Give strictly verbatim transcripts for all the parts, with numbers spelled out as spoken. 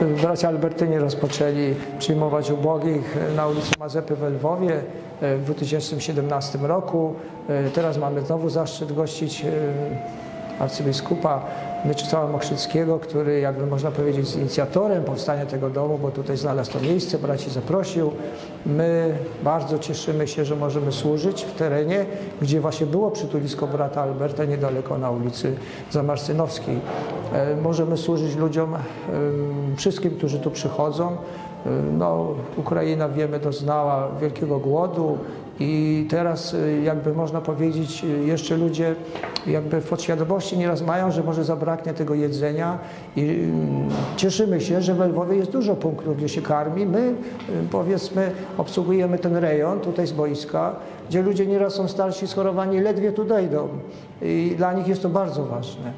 bracia Albertyni rozpoczęli przyjmować ubogich na ulicy Mazepy w Lwowie w dwa tysiące siedemnastym roku. Teraz mamy znowu zaszczyt gościć arcybiskupa Mieczysława Mokrzyckiego, który, jakby można powiedzieć, jest inicjatorem powstania tego domu, bo tutaj znalazł to miejsce, braci zaprosił. My bardzo cieszymy się, że możemy służyć w terenie, gdzie właśnie było przytulisko brata Alberta, niedaleko na ulicy Zamarcynowskiej. Możemy służyć ludziom, wszystkim, którzy tu przychodzą. No, Ukraina, wiemy, doznała wielkiego głodu i teraz, jakby można powiedzieć, jeszcze ludzie jakby w podświadomości nieraz mają, że może zabraknie tego jedzenia i cieszymy się, że w Lwowie jest dużo punktów, gdzie się karmi. My, powiedzmy, obsługujemy ten rejon tutaj z boiska, gdzie ludzie nieraz są starsi, schorowani, ledwie tu dojdą i dla nich jest to bardzo ważne.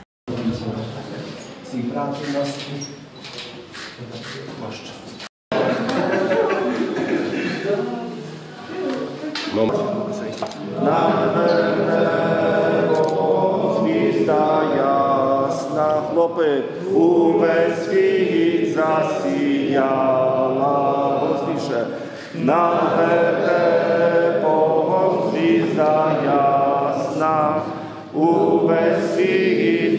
Звізда ясна, хлопи, увесь світ засіяла, голосніше. Над Богом звізда ясна, увесь світ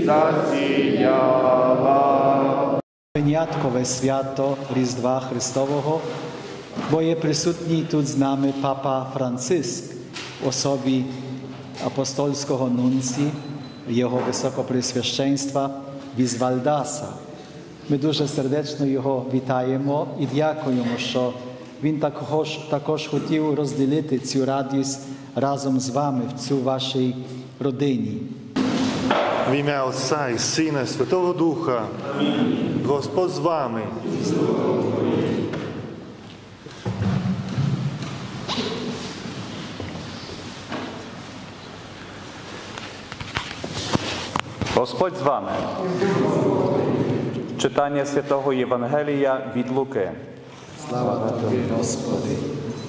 засіяла. Виняткове свято Різдва Христового, бо є присутній тут з нами папа Франциск в особі апостольського нунці, його високопресвященства Візвальдаса. Ми дуже сердечно його вітаємо і дякуємо, що він також, також хотів розділити цю радість разом з вами в цю вашій родині. В ім'я Отця і Сина, і Святого Духа. Господь з вами. Господь з вами. Читання Святого Євангелія від Луки. Слава Тобі, Господи.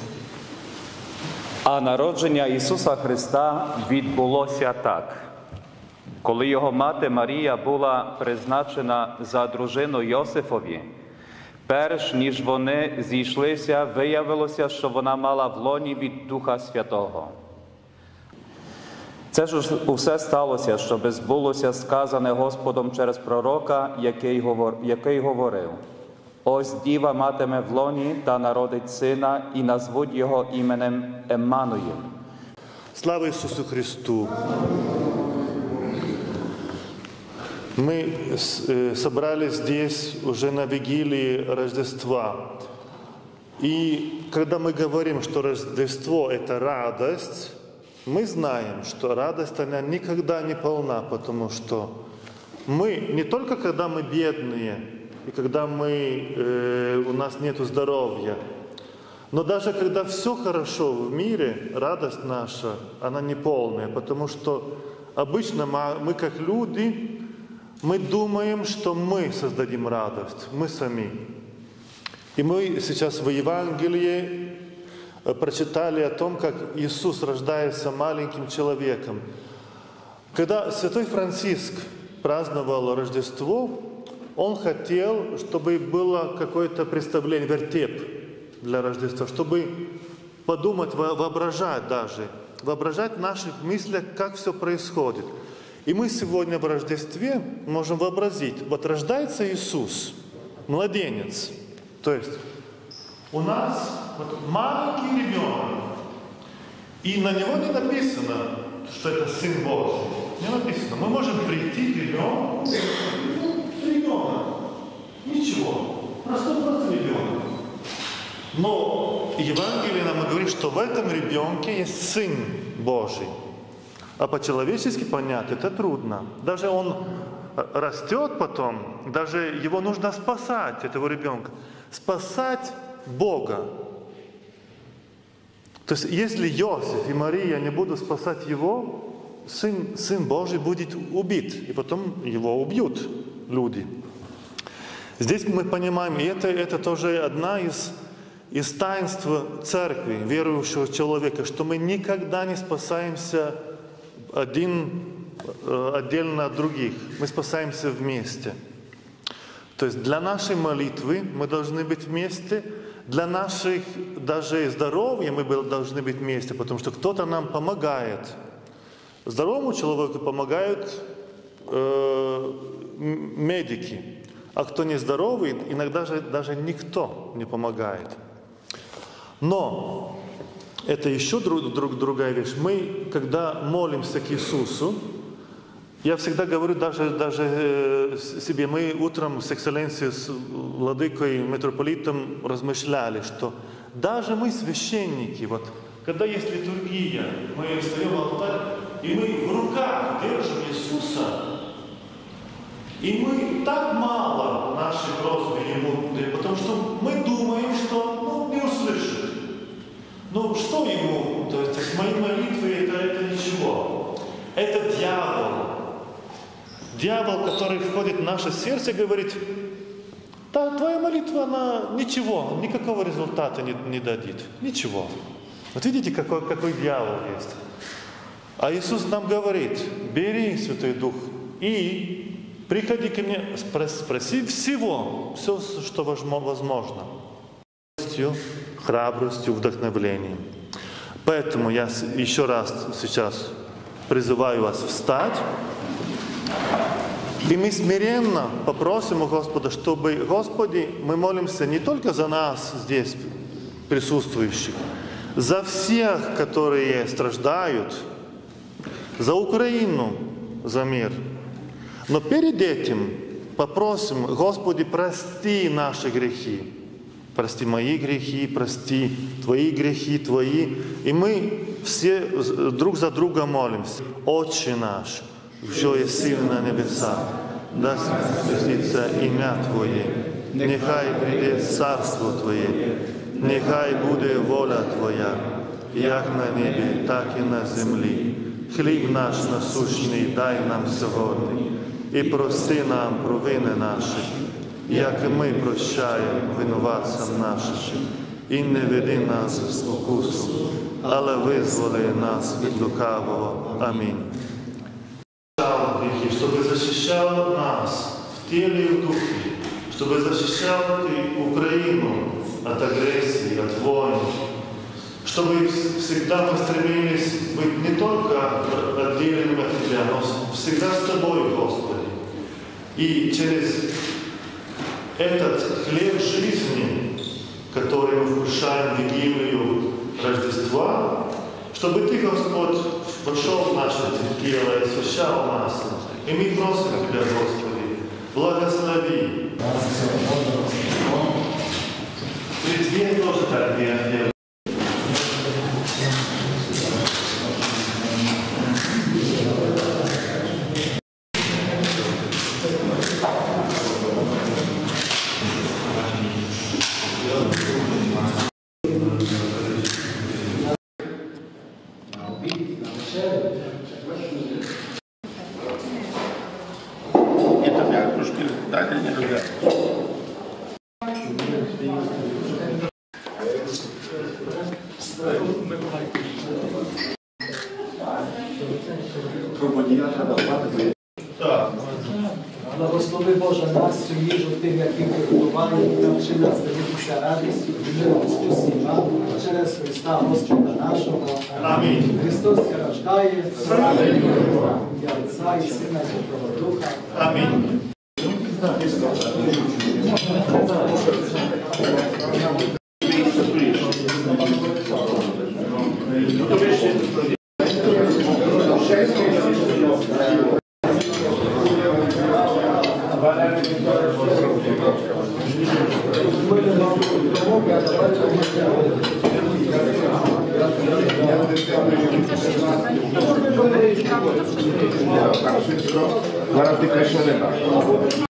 А народження Ісуса Христа відбулося так. Коли його мати Марія була призначена за дружину Йосифові, перш ніж вони зійшлися, виявилося, що вона мала в лоні від Духа Святого. Це ж усе сталося, щоб збулося сказане Господом через пророка, який, говор... який говорив: «Ось діва матиме в лоні та народить сина, і назвуть його іменем Еммануїл». Слава Ісусу Христу! Мы собрались здесь уже на вигилии Рождества. И когда мы говорим, что Рождество – это радость, мы знаем, что радость, она никогда не полна, потому что мы, не только когда мы бедные, и когда мы, э, у нас нет здоровья, но даже когда все хорошо в мире, радость наша, она не полная, потому что обычно мы, мы как люди, мы думаем, что мы создадим радость, мы сами. И мы сейчас в Евангелии прочитали о том, как Иисус рождается маленьким человеком. Когда святой Франциск праздновал Рождество, он хотел, чтобы было какое-то представление, вертеп для Рождества, чтобы подумать, воображать даже, воображать в наших мыслях, как все происходит. И мы сегодня в Рождестве можем вообразить, вот рождается Иисус, младенец, то есть у нас вот маленький ребенок, и на него не написано, что это Сын Божий, не написано. Мы можем прийти к ребенку, ребенок, ничего, простой-простой ребенок. Но Евангелие нам говорит, что в этом ребенке есть Сын Божий. А по-человечески понять это трудно. Даже он растет потом, даже его нужно спасать, этого ребенка. Спасать Бога. То есть, если Иосиф и Мария не будут спасать его, Сын, Сын Божий будет убит, и потом его убьют люди. Здесь мы понимаем, и это, это тоже одна из, из таинств церкви, верующего человека, что мы никогда не спасаемся один отдельно от других. Мы спасаемся вместе. То есть для нашей молитвы мы должны быть вместе, для наших даже здоровья мы должны быть вместе, потому что кто-то нам помогает. Здоровому человеку помогают э, медики, а кто не здоровый, иногда же даже никто не помогает. Но это еще друг, друг, другая вещь. Мы, когда молимся к Иисусу, я всегда говорю даже, даже себе, мы утром с экселленцией, с владыкой, митрополитом размышляли, что даже мы, священники, вот, когда есть литургия, мы встаем в алтарь, и мы в руках держим Иисуса, и мы так мало нашей просьбы Ему, потому что мы думаем, что ну, не услышит. Ну что Ему, то есть мои молитвы это, это ничего. Это дьявол. Дьявол, который входит в наше сердце, говорит, да, твоя молитва, она ничего, никакого результата не, не дадит. Ничего. Вот видите, какой, какой дьявол есть. А Иисус нам говорит, бери Святой Дух и приходи ко мне, спроси всего, все, что возможно. Храбростью, вдохновлением. Поэтому я еще раз сейчас призываю вас встать. И мы смиренно попросим у Господа, чтобы, Господи, мы молимся не только за нас здесь присутствующих, за всех, которые страждают, за Украину, за мир. Но перед этим попросим, Господи, прости наши грехи. Прости мои грехи, прости Твои грехи, Твои. И мы все друг за друга молимся. Отче наш, що єси на небесах, да святиться ім'я Твоє, нехай прийде царство Твоє, нехай буде воля Твоя, як на небі, так і на землі. Хліб наш насущний дай нам сьогодні, і прости нам провини наші, як і ми прощаємо винуватцям нашим, і не веди нас в спокусу, але визволи нас від лукавого. Амінь. Чтобы защищал нас в теле и в духе, чтобы защищал Ты Украину от агрессии, от войн, чтобы всегда мы стремились быть не только отделенными от Тебя, но всегда с Тобой, Господи. И через этот хлеб жизни, который мы вкушаем в Вигилию Рождества, чтобы Ты, Господь, вошел в наше тело и освящал нас. И мы просим Тебя, Господи, благослови. Предвет тоже так делать. Благослови Боже нас, цю їжу тим, яким приготували, і навчи нас дивитися радістю, і милостю всіма, через Христа Господа нашого. Амінь. Христос рождає, слава ім'я Отця і Сина і Святого Духа. Амінь. Зараз ти краще не